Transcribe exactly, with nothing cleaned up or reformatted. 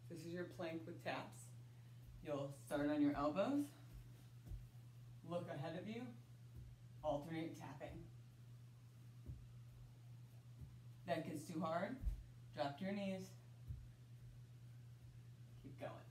This is your plank with taps. You'll start on your elbows, look ahead of you, alternate tapping. That gets too hard, drop to your knees, keep going.